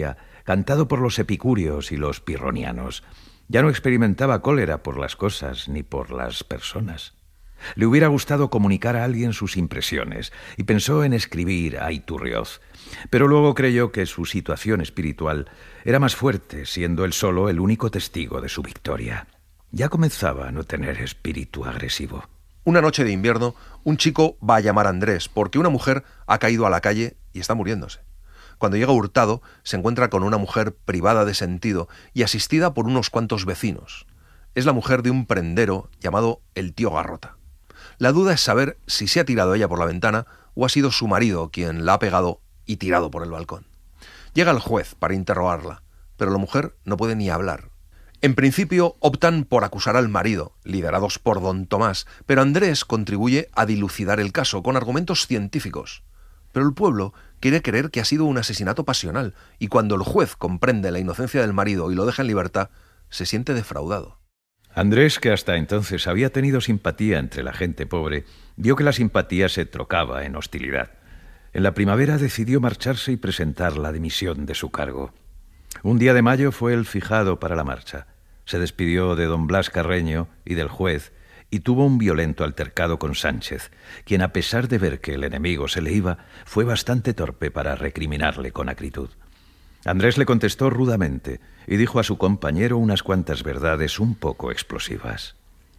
cantado por los epicúreos y los pirronianos. Ya no experimentaba cólera por las cosas ni por las personas. Le hubiera gustado comunicar a alguien sus impresiones y pensó en escribir a Iturrioz, pero luego creyó que su situación espiritual era más fuerte, siendo él solo el único testigo de su victoria. Ya comenzaba a no tener espíritu agresivo. Una noche de invierno, un chico va a llamar a Andrés porque una mujer ha caído a la calle y está muriéndose. Cuando llega Hurtado, se encuentra con una mujer privada de sentido y asistida por unos cuantos vecinos. Es la mujer de un prendero llamado el tío Garrota. La duda es saber si se ha tirado ella por la ventana o ha sido su marido quien la ha pegado y tirado por el balcón. Llega el juez para interrogarla, pero la mujer no puede ni hablar. En principio optan por acusar al marido, liderados por don Tomás, pero Andrés contribuye a dilucidar el caso con argumentos científicos. Pero el pueblo quiere creer que ha sido un asesinato pasional, y cuando el juez comprende la inocencia del marido y lo deja en libertad, se siente defraudado. Andrés, que hasta entonces había tenido simpatía entre la gente pobre, vio que la simpatía se trocaba en hostilidad. En la primavera decidió marcharse y presentar la dimisión de su cargo. Un día de mayo fue el fijado para la marcha. Se despidió de don Blas Carreño y del juez y tuvo un violento altercado con Sánchez, quien, a pesar de ver que el enemigo se le iba, fue bastante torpe para recriminarle con acritud. Andrés le contestó rudamente y dijo a su compañero unas cuantas verdades un poco explosivas.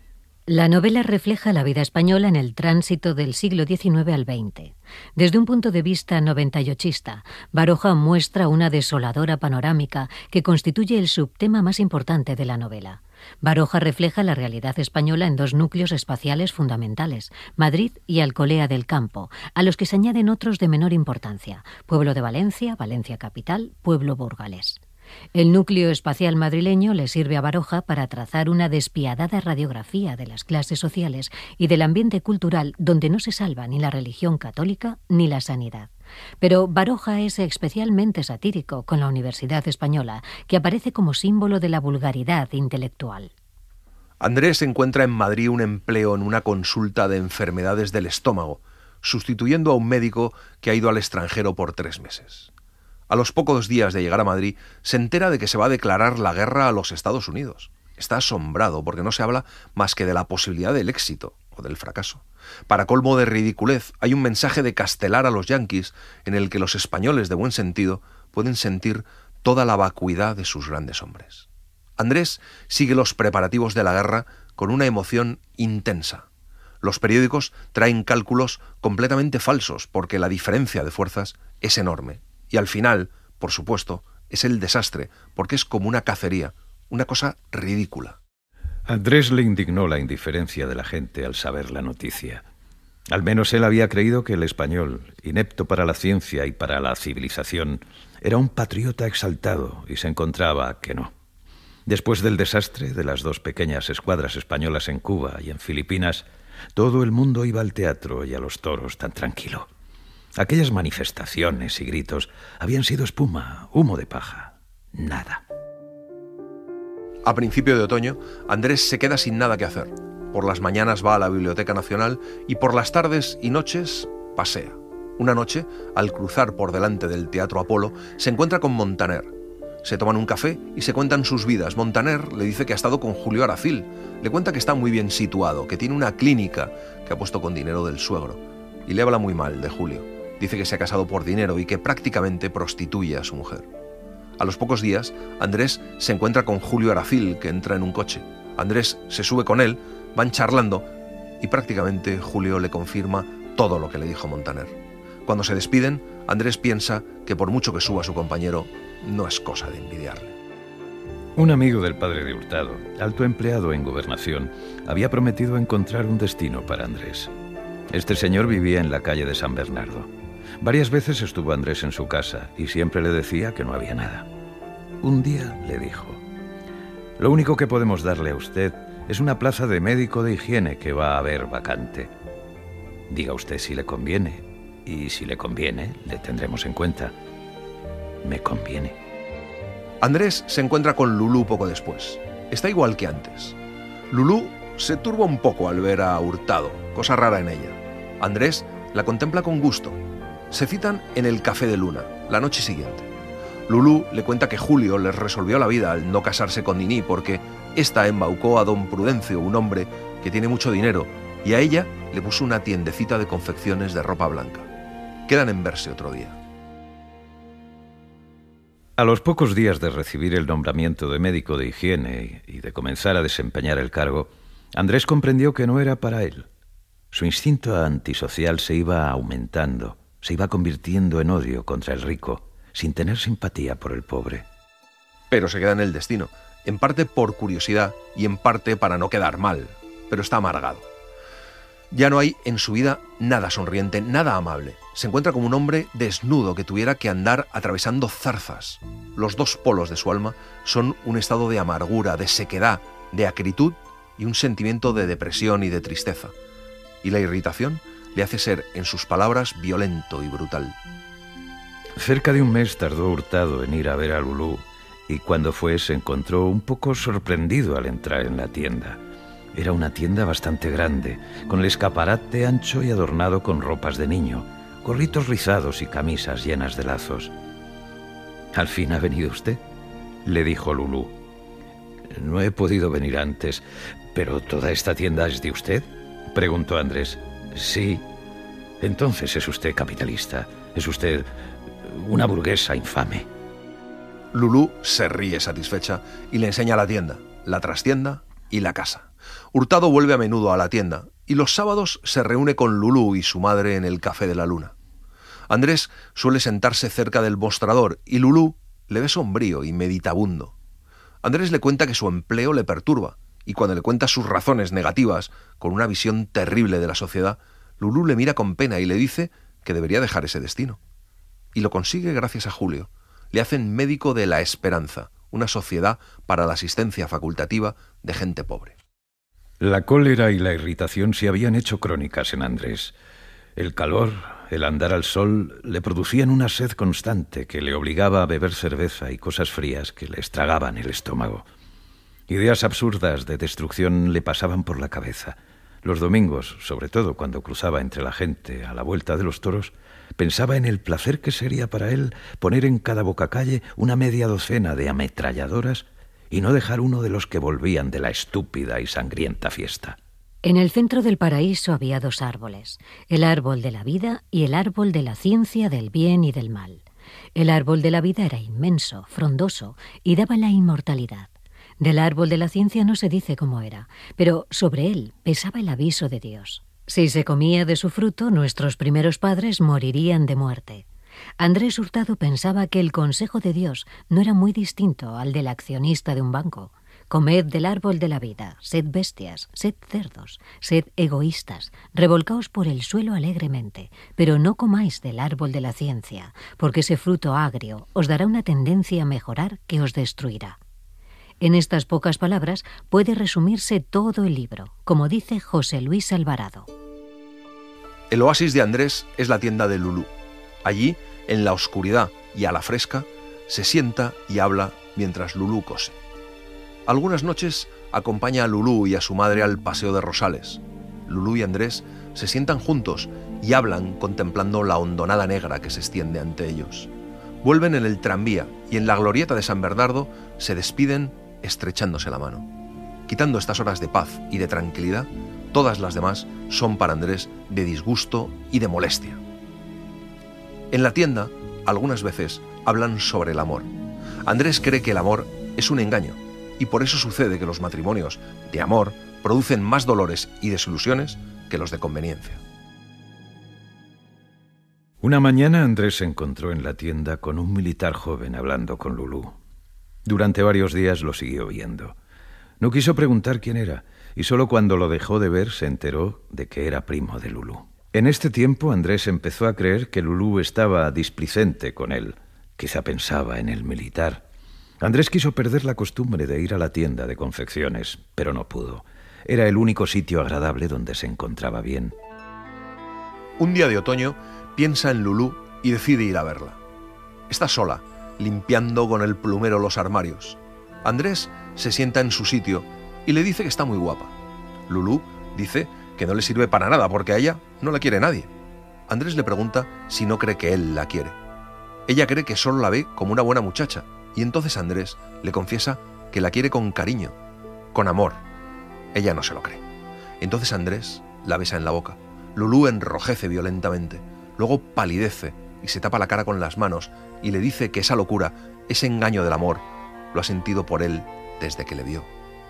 La novela refleja la vida española en el tránsito del siglo XIX al XX. Desde un punto de vista noventayochista, Baroja muestra una desoladora panorámica que constituye el subtema más importante de la novela. Baroja refleja la realidad española en dos núcleos espaciales fundamentales, Madrid y Alcolea del Campo, a los que se añaden otros de menor importancia, Pueblo de Valencia, Valencia capital, Pueblo burgalés. El núcleo espacial madrileño le sirve a Baroja para trazar una despiadada radiografía de las clases sociales y del ambiente cultural donde no se salva ni la religión católica ni la sanidad. Pero Baroja es especialmente satírico con la Universidad Española, que aparece como símbolo de la vulgaridad intelectual. Andrés encuentra en Madrid un empleo en una consulta de enfermedades del estómago, sustituyendo a un médico que ha ido al extranjero por 3 meses. A los pocos días de llegar a Madrid, se entera de que se va a declarar la guerra a los Estados Unidos. Está asombrado porque no se habla más que de la posibilidad del éxito o del fracaso. Para colmo de ridiculez, hay un mensaje de Castelar a los yanquis en el que los españoles de buen sentido pueden sentir toda la vacuidad de sus grandes hombres. Andrés sigue los preparativos de la guerra con una emoción intensa. Los periódicos traen cálculos completamente falsos porque la diferencia de fuerzas es enorme. Y al final, por supuesto, es el desastre, porque es como una cacería, una cosa ridícula. A Andrés le indignó la indiferencia de la gente al saber la noticia. Al menos él había creído que el español, inepto para la ciencia y para la civilización, era un patriota exaltado, y se encontraba que no. Después del desastre de las 2 pequeñas escuadras españolas en Cuba y en Filipinas, todo el mundo iba al teatro y a los toros tan tranquilo. Aquellas manifestaciones y gritos habían sido espuma, humo de paja, nada. A principio de otoño, Andrés se queda sin nada que hacer. Por las mañanas va a la Biblioteca Nacional y por las tardes y noches pasea. Una noche, al cruzar por delante del Teatro Apolo, se encuentra con Montaner. Se toman un café y se cuentan sus vidas. Montaner le dice que ha estado con Julio Aracil. Le cuenta que está muy bien situado, que tiene una clínica que ha puesto con dinero del suegro. Y le habla muy mal de Julio. Dice que se ha casado por dinero y que prácticamente prostituye a su mujer. A los pocos días, Andrés se encuentra con Julio Aracil, que entra en un coche. Andrés se sube con él, van charlando y prácticamente Julio le confirma todo lo que le dijo Montaner. Cuando se despiden, Andrés piensa que por mucho que suba su compañero, no es cosa de envidiarle. Un amigo del padre de Hurtado, alto empleado en gobernación, había prometido encontrar un destino para Andrés. Este señor vivía en la calle de San Bernardo. Varias veces estuvo Andrés en su casa y siempre le decía que no había nada. Un día le dijo: «Lo único que podemos darle a usted es una plaza de médico de higiene que va a haber vacante. Diga usted si le conviene, y si le conviene, le tendremos en cuenta». «Me conviene». Andrés se encuentra con Lulú poco después. Está igual que antes. Lulú se turba un poco al ver a Hurtado, cosa rara en ella. Andrés la contempla con gusto. Se citan en el Café de Luna, la noche siguiente. Lulú le cuenta que Julio les resolvió la vida al no casarse con Niní porque ésta embaucó a don Prudencio, un hombre que tiene mucho dinero, y a ella le puso una tiendecita de confecciones de ropa blanca. Quedan en verse otro día. A los pocos días de recibir el nombramiento de médico de higiene y de comenzar a desempeñar el cargo, Andrés comprendió que no era para él. Su instinto antisocial se iba aumentando, se iba convirtiendo en odio contra el rico, sin tener simpatía por el pobre. Pero se queda en el destino, en parte por curiosidad y en parte para no quedar mal, pero está amargado. Ya no hay en su vida nada sonriente, nada amable. Se encuentra como un hombre desnudo que tuviera que andar atravesando zarzas. Los dos polos de su alma son un estado de amargura, de sequedad, de acritud y un sentimiento de depresión y de tristeza. Y la irritación le hace ser, en sus palabras, violento y brutal. Cerca de un mes tardó Hurtado en ir a ver a Lulú, y cuando fue se encontró un poco sorprendido al entrar en la tienda. Era una tienda bastante grande, con el escaparate ancho y adornado con ropas de niño, gorritos rizados y camisas llenas de lazos. «¿Al fin ha venido usted?», le dijo Lulú. «No he podido venir antes, pero ¿toda esta tienda es de usted?», preguntó Andrés. «Sí». «Entonces es usted capitalista, es usted una burguesa infame». Lulú se ríe satisfecha y le enseña la tienda, la trastienda y la casa. Hurtado vuelve a menudo a la tienda y los sábados se reúne con Lulú y su madre en el Café de la Luna. Andrés suele sentarse cerca del mostrador y Lulú le ve sombrío y meditabundo. Andrés le cuenta que su empleo le perturba y cuando le cuenta sus razones negativas, con una visión terrible de la sociedad, Lulú le mira con pena y le dice que debería dejar ese destino. Y lo consigue gracias a Julio. Le hacen médico de La Esperanza, una sociedad para la asistencia facultativa de gente pobre. La cólera y la irritación se habían hecho crónicas en Andrés. El calor, el andar al sol, le producían una sed constante que le obligaba a beber cerveza y cosas frías que le estragaban el estómago. Ideas absurdas de destrucción le pasaban por la cabeza. Los domingos, sobre todo cuando cruzaba entre la gente a la vuelta de los toros, pensaba en el placer que sería para él poner en cada bocacalle una media docena de ametralladoras y no dejar uno de los que volvían de la estúpida y sangrienta fiesta. En el centro del paraíso había dos árboles, el árbol de la vida y el árbol de la ciencia del bien y del mal. El árbol de la vida era inmenso, frondoso y daba la inmortalidad. Del árbol de la ciencia no se dice cómo era, pero sobre él pesaba el aviso de Dios. Si se comía de su fruto, nuestros primeros padres morirían de muerte. Andrés Hurtado pensaba que el consejo de Dios no era muy distinto al del accionista de un banco. Comed del árbol de la vida, sed bestias, sed cerdos, sed egoístas, revolcaos por el suelo alegremente, pero no comáis del árbol de la ciencia, porque ese fruto agrio os dará una tendencia a mejorar que os destruirá. En estas pocas palabras puede resumirse todo el libro, como dice José Luis Alvarado. El oasis de Andrés es la tienda de Lulú. Allí, en la oscuridad y a la fresca, se sienta y habla mientras Lulú cose. Algunas noches acompaña a Lulú y a su madre al paseo de Rosales. Lulú y Andrés se sientan juntos y hablan contemplando la hondonada negra que se extiende ante ellos. Vuelven en el tranvía y en la glorieta de San Bernardo se despiden estrechándose la mano. Quitando estas horas de paz y de tranquilidad, todas las demás son para Andrés de disgusto y de molestia. En la tienda, algunas veces hablan sobre el amor. Andrés cree que el amor es un engaño y por eso sucede que los matrimonios de amor producen más dolores y desilusiones que los de conveniencia. Una mañana Andrés se encontró en la tienda con un militar joven hablando con Lulú. Durante varios días lo siguió viendo. No quiso preguntar quién era y solo cuando lo dejó de ver se enteró de que era primo de Lulú. En este tiempo Andrés empezó a creer que Lulú estaba displicente con él. Quizá pensaba en el militar. Andrés quiso perder la costumbre de ir a la tienda de confecciones, pero no pudo. Era el único sitio agradable donde se encontraba bien. Un día de otoño piensa en Lulú y decide ir a verla. Está sola, limpiando con el plumero los armarios. Andrés se sienta en su sitio y le dice que está muy guapa. Lulú dice que no le sirve para nada porque a ella no la quiere nadie. Andrés le pregunta si no cree que él la quiere. Ella cree que solo la ve como una buena muchacha, y entonces Andrés le confiesa que la quiere con cariño, con amor. Ella no se lo cree. Entonces Andrés la besa en la boca. Lulú enrojece violentamente, luego palidece y se tapa la cara con las manos y le dice que esa locura, ese engaño del amor, lo ha sentido por él desde que le vio.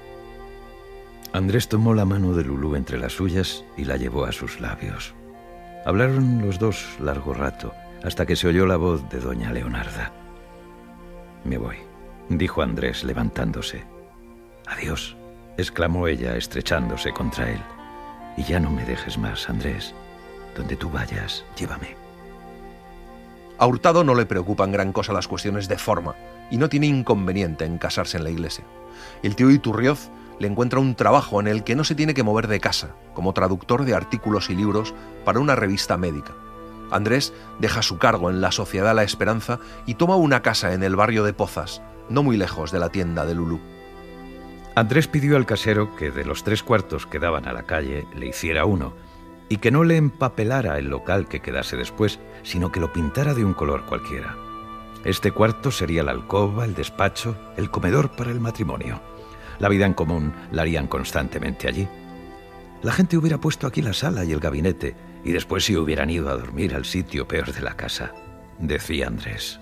Andrés tomó la mano de Lulú entre las suyas y la llevó a sus labios. Hablaron los dos largo rato, hasta que se oyó la voz de doña Leonarda. «Me voy», dijo Andrés levantándose. «Adiós», exclamó ella estrechándose contra él. «Y ya no me dejes más, Andrés. Donde tú vayas, llévame». A Hurtado no le preocupan gran cosa las cuestiones de forma y no tiene inconveniente en casarse en la iglesia. El tío Iturrioz le encuentra un trabajo en el que no se tiene que mover de casa, como traductor de artículos y libros para una revista médica. Andrés deja su cargo en la Sociedad La Esperanza y toma una casa en el barrio de Pozas, no muy lejos de la tienda de Lulú. Andrés pidió al casero que de los 3 cuartos que daban a la calle le hiciera uno, y que no le empapelara el local que quedase después, sino que lo pintara de un color cualquiera. Este cuarto sería la alcoba, el despacho, el comedor para el matrimonio. La vida en común la harían constantemente allí. La gente hubiera puesto aquí la sala y el gabinete, y después se hubieran ido a dormir al sitio peor de la casa, decía Andrés.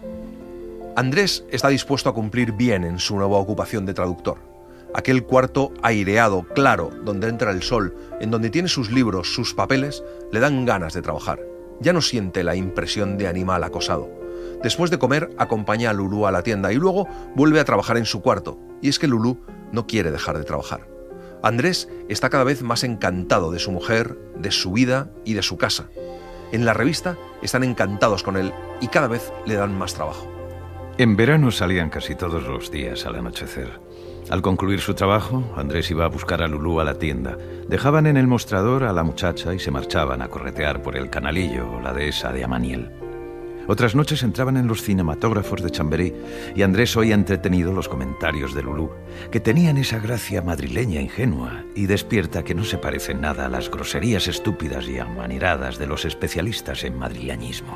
Andrés está dispuesto a cumplir bien en su nueva ocupación de traductor. Aquel cuarto aireado, claro, donde entra el sol, en donde tiene sus libros, sus papeles, le dan ganas de trabajar. Ya no siente la impresión de animal acosado. Después de comer, acompaña a Lulú a la tienda y luego vuelve a trabajar en su cuarto. Y es que Lulú no quiere dejar de trabajar. Andrés está cada vez más encantado de su mujer, de su vida y de su casa. En la revista están encantados con él y cada vez le dan más trabajo. En verano salían casi todos los días al anochecer. Al concluir su trabajo, Andrés iba a buscar a Lulú a la tienda. Dejaban en el mostrador a la muchacha y se marchaban a corretear por el Canalillo o la dehesa de Amaniel. Otras noches entraban en los cinematógrafos de Chamberí y Andrés oía entretenido los comentarios de Lulú, que tenían esa gracia madrileña ingenua y despierta que no se parecen nada a las groserías estúpidas y amaneradas de los especialistas en madrileñismo.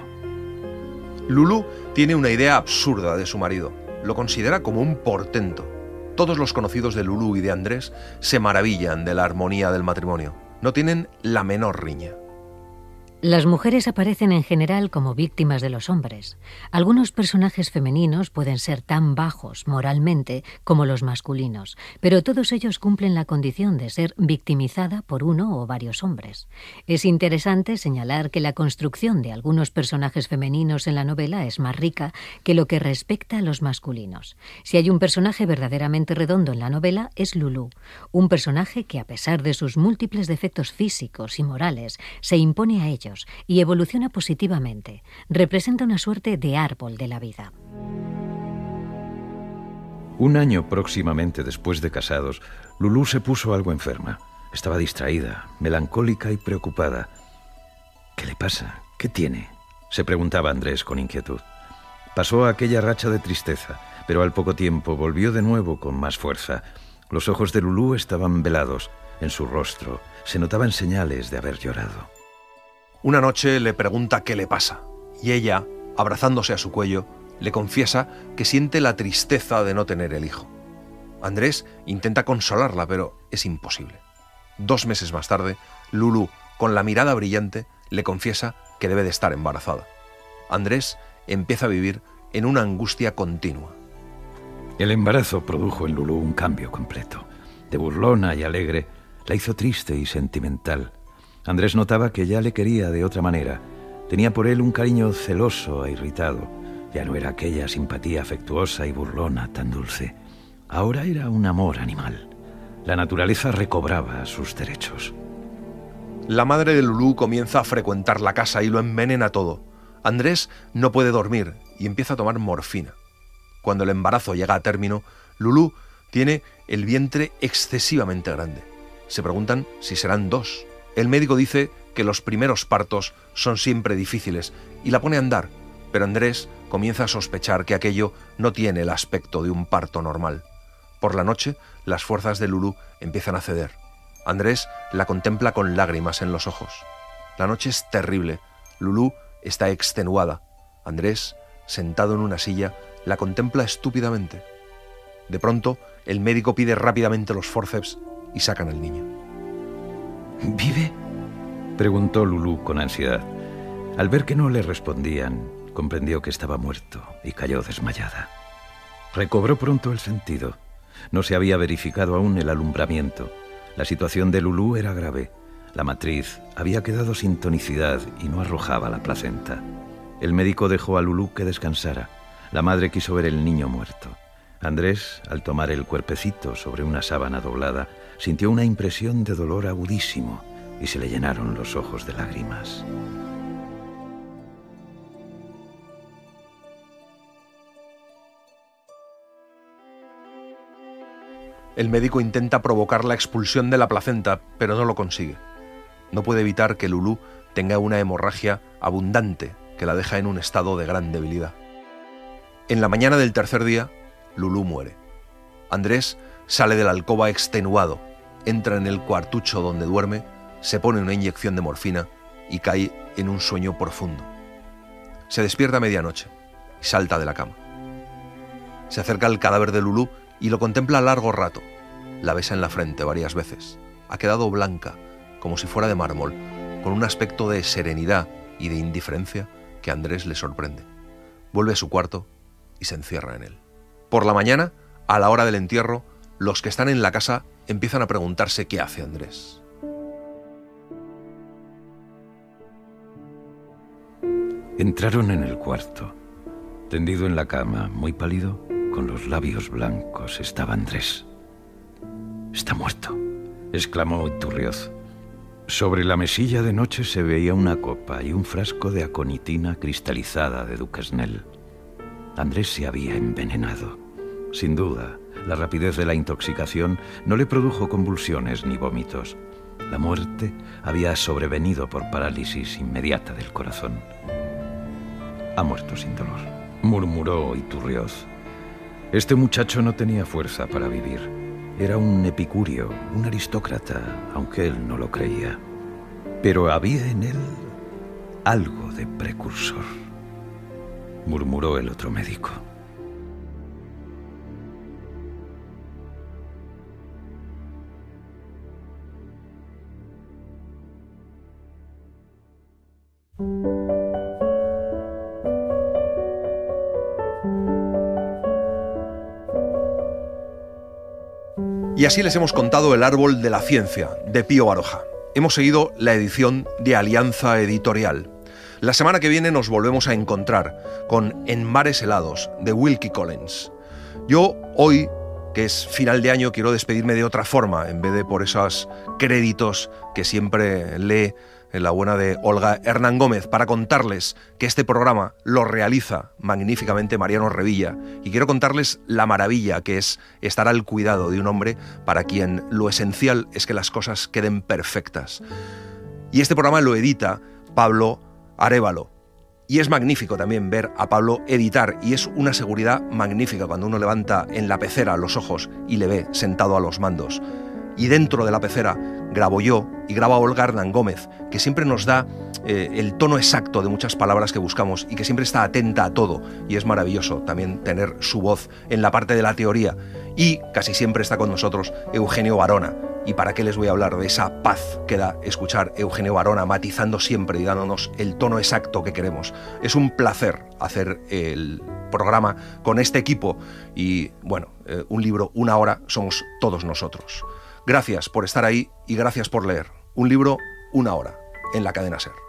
Lulú tiene una idea absurda de su marido. Lo considera como un portento. Todos los conocidos de Lulú y de Andrés se maravillan de la armonía del matrimonio. No tienen la menor riña. Las mujeres aparecen en general como víctimas de los hombres. Algunos personajes femeninos pueden ser tan bajos moralmente como los masculinos, pero todos ellos cumplen la condición de ser victimizada por uno o varios hombres. Es interesante señalar que la construcción de algunos personajes femeninos en la novela es más rica que lo que respecta a los masculinos. Si hay un personaje verdaderamente redondo en la novela es Lulú, un personaje que a pesar de sus múltiples defectos físicos y morales se impone a ellos y evoluciona positivamente. Representa una suerte de árbol de la vida. Un año próximamente después de casados, Lulú se puso algo enferma. Estaba distraída, melancólica y preocupada. ¿Qué le pasa? ¿Qué tiene?, se preguntaba Andrés con inquietud. Pasó aquella racha de tristeza, pero al poco tiempo volvió de nuevo con más fuerza. Los ojos de Lulú estaban velados. En su rostro se notaban señales de haber llorado. Una noche le pregunta qué le pasa, y ella, abrazándose a su cuello, le confiesa que siente la tristeza de no tener el hijo. Andrés intenta consolarla, pero es imposible. 2 meses más tarde, Lulú, con la mirada brillante, le confiesa que debe de estar embarazada. Andrés empieza a vivir en una angustia continua. El embarazo produjo en Lulú un cambio completo. De burlona y alegre, la hizo triste y sentimental. Andrés notaba que ya le quería de otra manera. Tenía por él un cariño celoso e irritado. Ya no era aquella simpatía afectuosa y burlona tan dulce. Ahora era un amor animal. La naturaleza recobraba sus derechos. La madre de Lulú comienza a frecuentar la casa y lo envenena todo. Andrés no puede dormir y empieza a tomar morfina. Cuando el embarazo llega a término, Lulú tiene el vientre excesivamente grande. Se preguntan si serán 2. El médico dice que los primeros partos son siempre difíciles y la pone a andar, pero Andrés comienza a sospechar que aquello no tiene el aspecto de un parto normal. Por la noche, las fuerzas de Lulú empiezan a ceder. Andrés la contempla con lágrimas en los ojos. La noche es terrible. Lulú está extenuada. Andrés sentado en una silla, la contempla estúpidamente. De pronto, el médico pide rápidamente los forceps y sacan al niño. ¿Vive?, preguntó Lulú con ansiedad. Al ver que no le respondían, comprendió que estaba muerto y cayó desmayada. Recobró pronto el sentido. No se había verificado aún el alumbramiento. La situación de Lulú era grave. La matriz había quedado sin tonicidad y no arrojaba la placenta. El médico dejó a Lulú que descansara. La madre quiso ver el niño muerto. Andrés, al tomar el cuerpecito sobre una sábana doblada, sintió una impresión de dolor agudísimo y se le llenaron los ojos de lágrimas. El médico intenta provocar la expulsión de la placenta, pero no lo consigue. No puede evitar que Lulú tenga una hemorragia abundante que la deja en un estado de gran debilidad. En la mañana del tercer día, Lulú muere. Andrés sale de la alcoba extenuado, entra en el cuartucho donde duerme, se pone una inyección de morfina y cae en un sueño profundo. Se despierta a medianoche y salta de la cama. Se acerca al cadáver de Lulú y lo contempla largo rato. La besa en la frente varias veces. Ha quedado blanca, como si fuera de mármol, con un aspecto de serenidad y de indiferencia que a Andrés le sorprende. Vuelve a su cuarto y se encierra en él. Por la mañana, a la hora del entierro, los que están en la casa empiezan a preguntarse qué hace Andrés. Entraron en el cuarto. Tendido en la cama, muy pálido, con los labios blancos, estaba Andrés. «Está muerto», exclamó Iturrioz. Sobre la mesilla de noche se veía una copa y un frasco de aconitina cristalizada de Duquesnel. Andrés se había envenenado. Sin duda, la rapidez de la intoxicación no le produjo convulsiones ni vómitos. La muerte había sobrevenido por parálisis inmediata del corazón. «Ha muerto sin dolor», murmuró Iturrioz. Este muchacho no tenía fuerza para vivir. Era un epicúreo, un aristócrata, aunque él no lo creía. Pero había en él algo de precursor, murmuró el otro médico. Y así les hemos contado El árbol de la ciencia, de Pío Baroja. Hemos seguido la edición de Alianza Editorial. La semana que viene nos volvemos a encontrar con En mares helados, de Wilkie Collins. Yo hoy, que es final de año, quiero despedirme de otra forma, en vez de por esos créditos que siempre lee en la buena de Olga Hernán Gómez, para contarles que este programa lo realiza magníficamente Mariano Revilla, y quiero contarles la maravilla que es estar al cuidado de un hombre para quien lo esencial es que las cosas queden perfectas. Y este programa lo edita Pablo Arévalo, y es magnífico también ver a Pablo editar, y es una seguridad magnífica cuando uno levanta en la pecera los ojos y le ve sentado a los mandos. Y dentro de la pecera grabo yo y graba Olga Hernán Gómez, que siempre nos da el tono exacto de muchas palabras que buscamos y que siempre está atenta a todo, y es maravilloso también tener su voz en la parte de la teoría. Y casi siempre está con nosotros Eugenio Barona. ¿Y para qué les voy a hablar de esa paz que da escuchar Eugenio Barona matizando siempre y dándonos el tono exacto que queremos? Es un placer hacer el programa con este equipo y, bueno, un libro, una hora, somos todos nosotros. Gracias por estar ahí y gracias por leer. Un libro, una hora, en la cadena SER.